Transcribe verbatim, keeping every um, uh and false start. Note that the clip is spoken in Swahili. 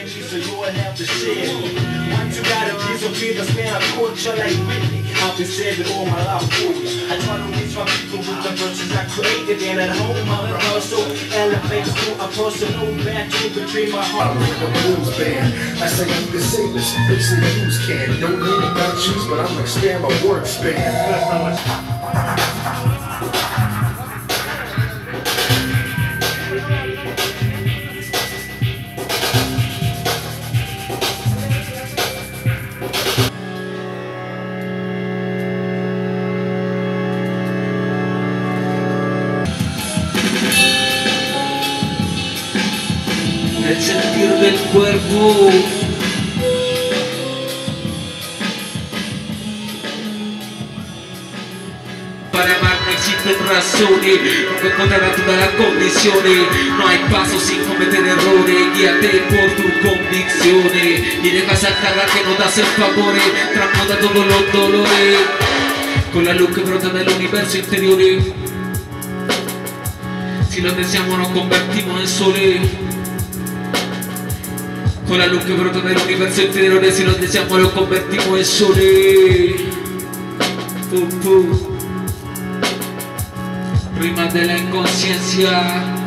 energy, so you will have to share. Once you got a piece of feelings, man, I caught you like Whitney. I've been saving all my life for you. I try to reach my people with the verses I created, and at home I rehearsal elevates to a personal battle between my heart. I'm in the blues band. I say you can say this, fix the use can. Don't need it, not choose, but I'm gonna expand my word span. El sentir del cuerpo. Para amar no existen razones, nunca encontrarás todas las condiciones. No hay paso sin cometer errores, guíate por tus convicciones y deja esa carga que no te hacen favores, transmuta todos los dolores con la luz que brota del universo interior. Si lo deseamos nos convertimos en soles. Con la luz que brota del universo interior, si los deseamos los convertimos en soles. Pum, pum. Rimas de la inconsciencia.